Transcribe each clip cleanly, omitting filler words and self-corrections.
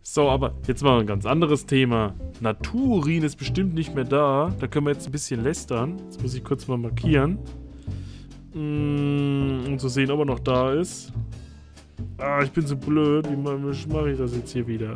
So, aber jetzt mal ein ganz anderes Thema. Naturin ist bestimmt nicht mehr da. Da können wir jetzt ein bisschen lästern. Das muss ich kurz mal markieren. Um zu sehen, ob er noch da ist. Ah, ich bin so blöd. Wie mache ich das jetzt hier wieder?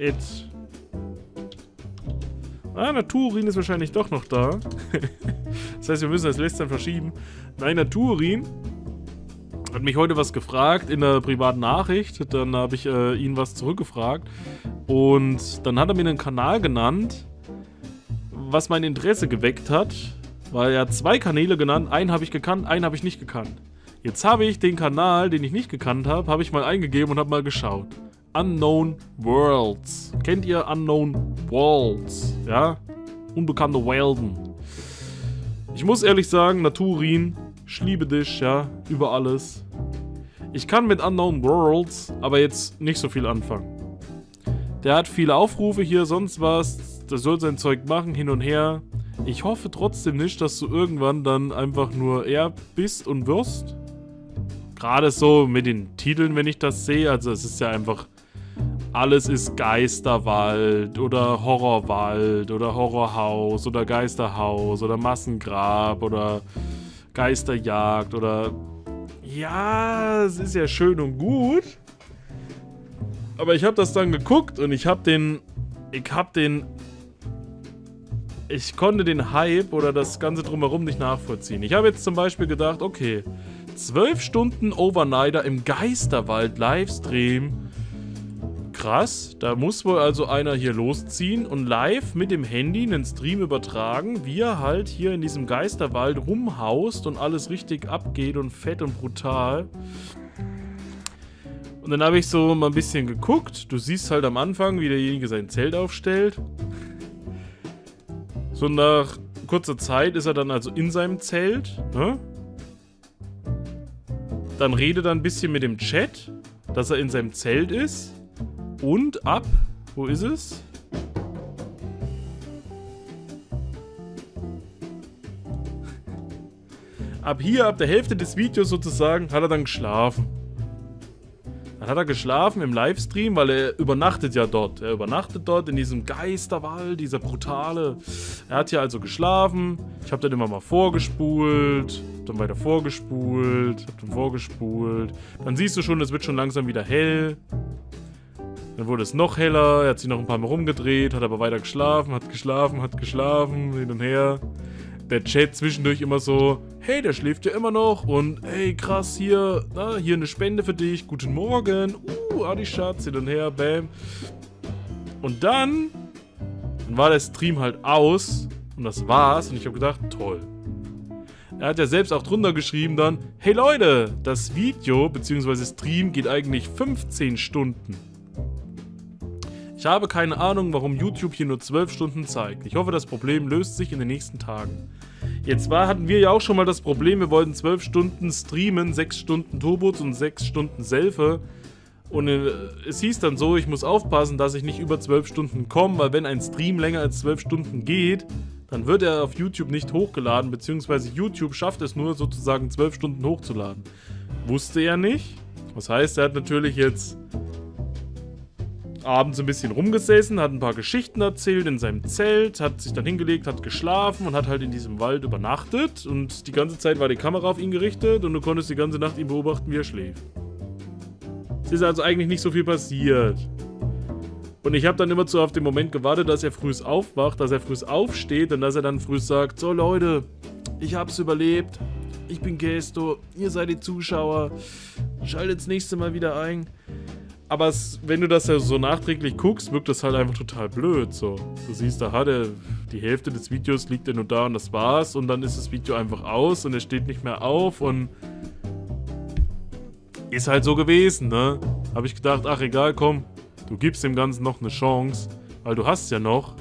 Naturin ist wahrscheinlich doch noch da. Das heißt, wir müssen das Lästern verschieben. Nein, Naturin hat mich heute was gefragt in der privaten Nachricht. Dann habe ich ihn was zurückgefragt. Und dann hat er mir einen Kanal genannt, was mein Interesse geweckt hat. Weil er hat 2 Kanäle genannt. Einen habe ich gekannt, einen habe ich nicht gekannt. Jetzt habe ich den Kanal, den ich nicht gekannt habe, habe ich mal eingegeben und habe mal geschaut. Unknown Worlds. Kennt ihr Unknown Worlds? Ja? Unbekannte Welten. Ich muss ehrlich sagen, Naturin, ich liebe dich, ja, über alles. Ich kann mit Unknown Worlds aber jetzt nicht so viel anfangen. Der hat viele Aufrufe hier, sonst was. Der soll sein Zeug machen, hin und her. Ich hoffe trotzdem nicht, dass du irgendwann dann einfach nur er bist und wirst. Gerade so mit den Titeln, wenn ich das sehe. Also es ist ja einfach... Alles ist Geisterwald oder Horrorwald oder Horrorhaus oder Geisterhaus oder Massengrab oder Geisterjagd oder... Ja, es ist ja schön und gut. Aber ich habe das dann geguckt und ich konnte den Hype oder das Ganze drumherum nicht nachvollziehen. Ich habe jetzt zum Beispiel gedacht, okay, 12 Stunden Overnighter im Geisterwald Livestream. Krass, da muss wohl also einer hier losziehen und live mit dem Handy einen Stream übertragen, wie er halt hier in diesem Geisterwald rumhaust und alles richtig abgeht und fett und brutal. Und dann habe ich so mal ein bisschen geguckt. Du siehst halt am Anfang, wie derjenige sein Zelt aufstellt. So nach kurzer Zeit ist er dann also in seinem Zelt. Ne? Dann redet er ein bisschen mit dem Chat, dass er in seinem Zelt ist. Und ab, wo ist es? Ab hier, ab der Hälfte des Videos sozusagen, hat er dann geschlafen. Dann hat er geschlafen im Livestream, weil er übernachtet ja dort. Er übernachtet dort in diesem Geisterwald, dieser brutale. Er hat hier also geschlafen. Ich habe dann immer mal vorgespult, dann weiter vorgespult, hab dann vorgespult. Dann siehst du schon, es wird schon langsam wieder hell. Dann wurde es noch heller, er hat sich noch ein paar Mal rumgedreht, hat aber weiter geschlafen, hat geschlafen, hin und her. Der Chat zwischendurch immer so, hey, der schläft ja immer noch und hey, krass, hier, na, hier eine Spende für dich, guten Morgen, Adi Schatz, hin und her, bam. Und dann war der Stream halt aus und das war's und ich habe gedacht, toll. Er hat ja selbst auch drunter geschrieben dann, hey Leute, das Video bzw. Stream geht eigentlich 15 Stunden. Ich habe keine Ahnung, warum YouTube hier nur 12 Stunden zeigt. Ich hoffe, das Problem löst sich in den nächsten Tagen. Jetzt hatten wir ja auch schon mal das Problem, wir wollten 12 Stunden streamen, 6 Stunden Turbos und 6 Stunden Selfie. Und es hieß dann so, ich muss aufpassen, dass ich nicht über 12 Stunden komme, weil wenn ein Stream länger als 12 Stunden geht, dann wird er auf YouTube nicht hochgeladen, beziehungsweise YouTube schafft es nur sozusagen 12 Stunden hochzuladen. Wusste er nicht. Das heißt, er hat natürlich jetzt abends ein bisschen rumgesessen, hat ein paar Geschichten erzählt in seinem Zelt, hat sich dann hingelegt, hat geschlafen und hat halt in diesem Wald übernachtet und die ganze Zeit war die Kamera auf ihn gerichtet und du konntest die ganze Nacht ihn beobachten, wie er schläft. Es ist also eigentlich nicht so viel passiert. Und ich habe dann immer so auf den Moment gewartet, dass er frühs aufwacht, dass er frühs aufsteht und dass er dann frühs sagt, so Leute, ich hab's überlebt, ich bin Kesto, ihr seid die Zuschauer, schaltet das nächste Mal wieder ein. Aber wenn du das ja so nachträglich guckst, wirkt das halt einfach total blöd. So. Du siehst, da hat er die Hälfte des Videos liegt er nur da und das war's. Und dann ist das Video einfach aus und er steht nicht mehr auf und ist halt so gewesen, ne? Habe ich gedacht, ach egal, komm, du gibst dem Ganzen noch eine Chance, weil du hast ja noch.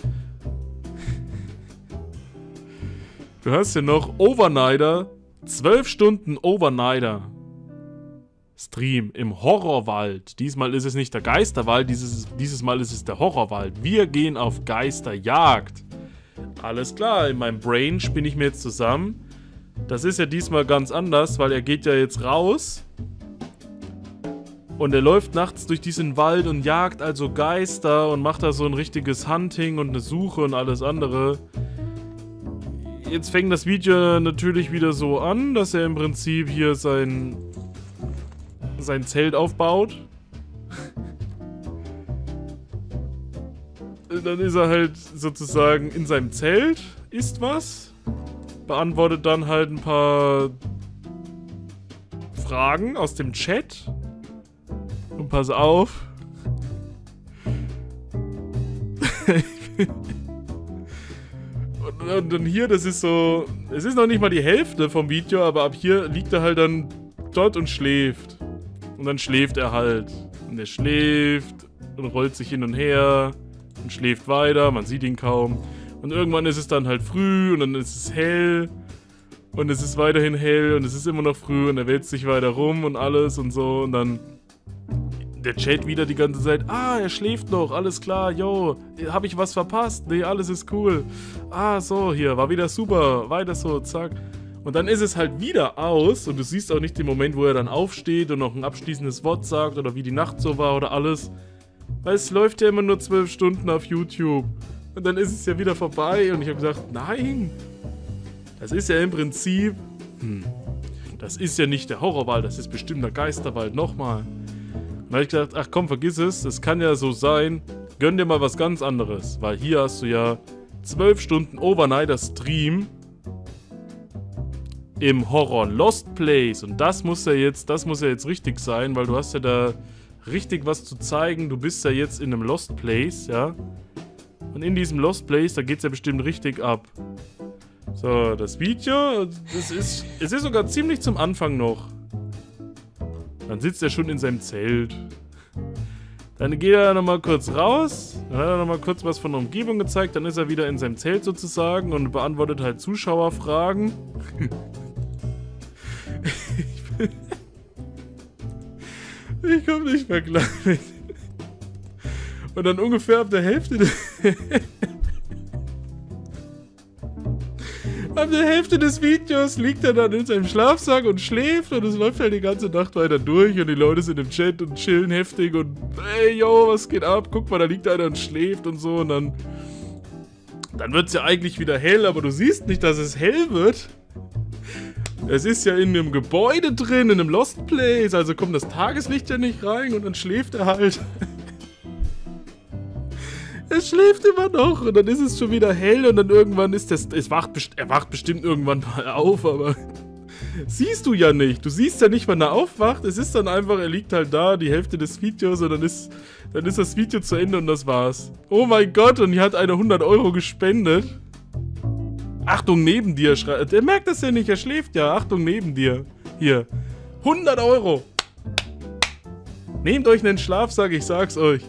Du hast ja noch Overnighter, 12 Stunden Overnighter. Stream im Horrorwald. Diesmal ist es nicht der Geisterwald, dieses Mal ist es der Horrorwald. Wir gehen auf Geisterjagd. Alles klar, in meinem Brain spinne ich mir jetzt zusammen. Das ist ja diesmal ganz anders, weil er geht ja jetzt raus Und er läuft nachts durch diesen Wald und jagt also Geister und macht da so ein richtiges Hunting und eine Suche und alles andere. Jetzt fängt das Video natürlich wieder so an, dass er im Prinzip hier sein Zelt aufbaut. Dann ist er halt sozusagen in seinem Zelt, isst was, beantwortet dann halt ein paar Fragen aus dem Chat. Und pass auf. und dann hier, das ist so, es ist noch nicht mal die Hälfte vom Video, aber ab hier liegt er halt dann dort und schläft. Und dann schläft er halt. Und er schläft und rollt sich hin und her und schläft weiter, man sieht ihn kaum. Und irgendwann ist es dann halt früh und dann ist es hell. Und es ist weiterhin hell und es ist immer noch früh und er wälzt sich weiter rum und alles und so. Und dann der Chat wieder die ganze Zeit. Ah, er schläft noch, alles klar, yo. Hab ich was verpasst? Nee, alles ist cool. Ah, so, hier, war wieder super. Weiter so, zack. Und dann ist es halt wieder aus und du siehst auch nicht den Moment, wo er dann aufsteht und noch ein abschließendes Wort sagt oder wie die Nacht so war oder alles. Weil es läuft ja immer nur 12 Stunden auf YouTube. Und dann ist es ja wieder vorbei und ich habe gesagt, nein. Das ist ja im Prinzip... das ist ja nicht der Horrorwald, das ist bestimmt der Geisterwald, nochmal. Und da habe ich gedacht, ach komm, vergiss es, das kann ja so sein. Gönn dir mal was ganz anderes, weil hier hast du ja 12 Stunden Overnighter Stream im Horror Lost Place. Und das muss ja jetzt richtig sein, weil du hast ja da richtig was zu zeigen. Du bist ja jetzt in einem Lost Place, ja. Und in diesem Lost Place, da geht's ja bestimmt richtig ab. So, das Video, es ist sogar ziemlich zum Anfang noch. Dann sitzt er schon in seinem Zelt. Dann geht er nochmal kurz raus. Dann hat er nochmal kurz was von der Umgebung gezeigt. Dann ist er wieder in seinem Zelt sozusagen und beantwortet halt Zuschauerfragen. Ich komme nicht mehr klar mit. Und dann ungefähr ab der Hälfte des Videos liegt er dann in seinem Schlafsack und schläft und es läuft halt die ganze Nacht weiter durch und die Leute sind im Chat und chillen heftig und ey, yo, was geht ab? Guck mal, da liegt einer und schläft und so und dann wird es ja eigentlich wieder hell, aber du siehst nicht, dass es hell wird. Es ist ja in einem Gebäude drin, in einem Lost Place, also kommt das Tageslicht ja nicht rein und dann schläft er halt. Er schläft immer noch und dann ist es schon wieder hell und dann irgendwann ist er wacht bestimmt irgendwann mal auf, aber siehst du ja nicht. Du siehst ja nicht, wann er aufwacht. Es ist dann einfach, er liegt halt da, die Hälfte des Videos und dann ist das Video zu Ende und das war's. Oh mein Gott, und hier hat einer 100 € gespendet. Achtung, neben dir schreit. Der merkt das ja nicht, er schläft ja. Achtung, neben dir. Hier. 100 €. Nehmt euch einen Schlafsack, ich sag's euch.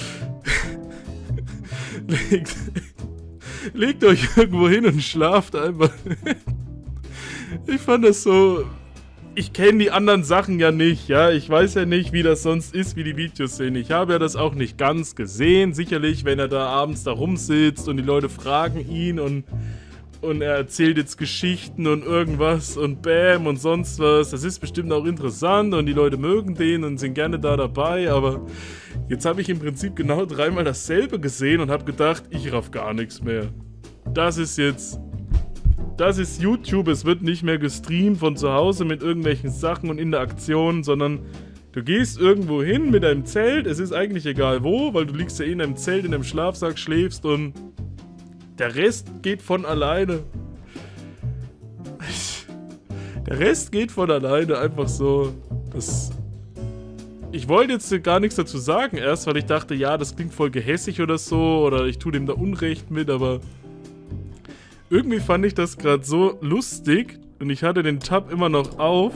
Legt euch irgendwo hin und schlaft einfach. Ich fand das so... Ich kenne die anderen Sachen ja nicht, ja. Ich weiß ja nicht, wie das sonst ist, wie die Videos sind. Ich habe ja das auch nicht ganz gesehen. Sicherlich, wenn er da abends da rumsitzt und die Leute fragen ihn und er erzählt jetzt Geschichten und irgendwas und bam und sonst was. Das ist bestimmt auch interessant und die Leute mögen den und sind gerne da dabei, aber jetzt habe ich im Prinzip genau 3-mal dasselbe gesehen und habe gedacht, ich raff gar nichts mehr. Das ist YouTube, es wird nicht mehr gestreamt von zu Hause mit irgendwelchen Sachen und Interaktionen, sondern du gehst irgendwo hin mit deinem Zelt, es ist eigentlich egal wo, weil du liegst ja in deinem Zelt, in deinem Schlafsack, schläfst und der Rest geht von alleine. Der Rest geht von alleine, einfach so. Ich wollte jetzt gar nichts dazu sagen erst, weil ich dachte, ja, das klingt voll gehässig oder so, oder ich tue dem da Unrecht mit, aber irgendwie fand ich das gerade so lustig und ich hatte den Tab immer noch auf,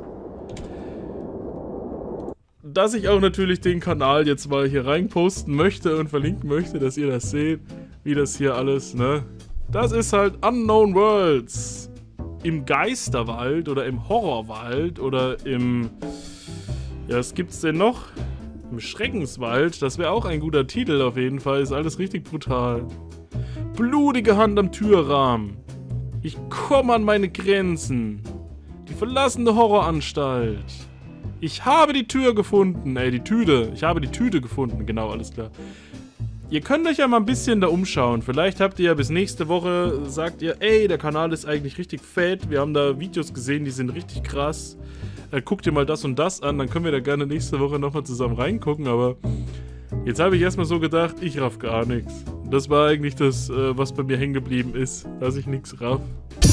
dass ich auch natürlich den Kanal jetzt mal hier reinposten möchte und verlinken möchte, dass ihr das seht, wie das hier alles, ne? Das ist halt Unknown Worlds. Im Geisterwald oder im Horrorwald oder im... Ja, was gibt's denn noch? Im Schreckenswald. Das wäre auch ein guter Titel auf jeden Fall. Ist alles richtig brutal. Blutige Hand am Türrahmen. Ich komme an meine Grenzen. Die verlassene Horroranstalt. Ich habe die Tür gefunden. Die Tüte. Ich habe die Tüte gefunden. Genau, alles klar. Ihr könnt euch ja mal ein bisschen da umschauen. Vielleicht habt ihr ja bis nächste Woche, sagt ihr, ey, der Kanal ist eigentlich richtig fett. Wir haben da Videos gesehen, die sind richtig krass. Guckt ihr mal das und das an, dann können wir da gerne nächste Woche nochmal zusammen reingucken. Aber jetzt habe ich erstmal so gedacht, ich raff gar nichts. Das war eigentlich das, was bei mir hängen geblieben ist, dass ich nichts raff.